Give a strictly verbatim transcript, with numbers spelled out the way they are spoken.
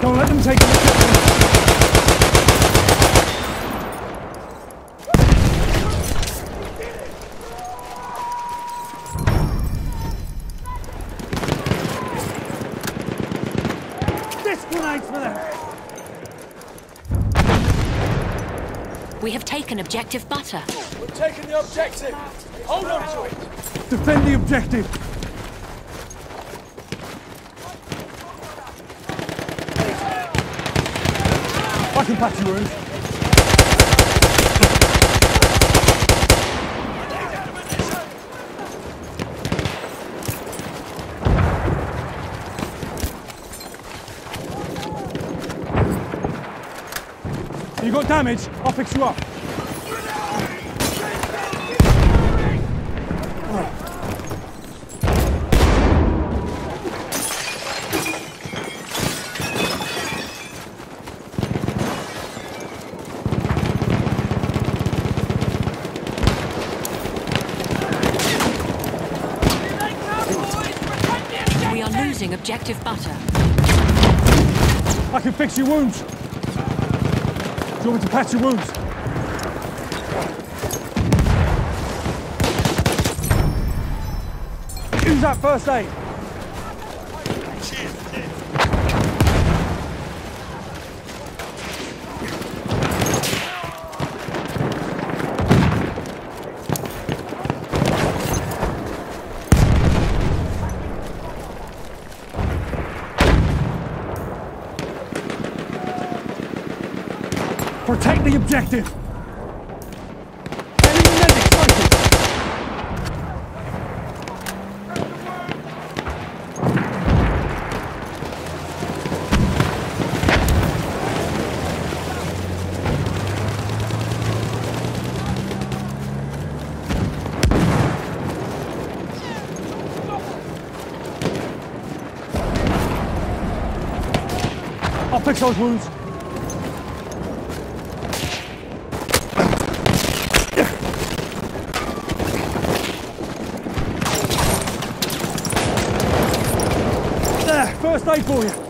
Don't let them take it. Grenades for them. We have taken objective butter. We've taken the objective. Hold on to it. Defend the objective. I can patch your wounds. You got damage? I'll fix you up. We are losing objective butter. I can fix your wounds. Do you want me to patch your wounds? Use that first aid. Protect the objective! Enemy medic sighted! I'll fix those wounds. First aid for you.